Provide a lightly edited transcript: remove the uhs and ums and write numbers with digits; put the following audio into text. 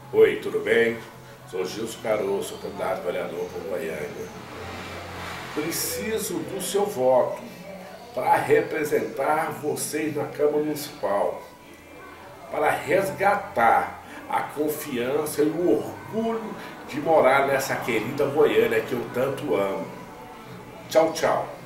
Oi, tudo bem? Sou Gilson Caroço, candidato a vereador por Goiânia. Preciso do seu voto para representar vocês na Câmara Municipal, para resgatar a confiança e o orgulho de morar nessa querida Goiânia que eu tanto amo. Tchau, tchau.